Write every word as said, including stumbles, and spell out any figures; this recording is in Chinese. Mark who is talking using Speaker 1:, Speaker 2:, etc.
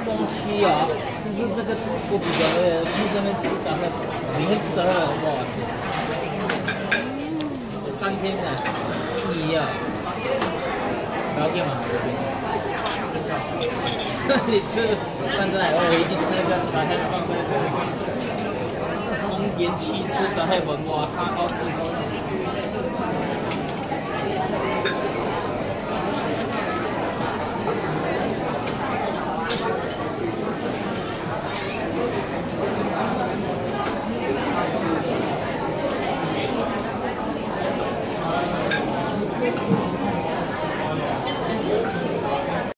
Speaker 1: 东西啊，就是那个我比较那个去那边吃早餐，每天吃早餐哇塞，吃三天呢，你呀，不要干嘛？你吃三珍海味回去吃那个早餐放在这里，丰延期吃早餐文哇，三包四包。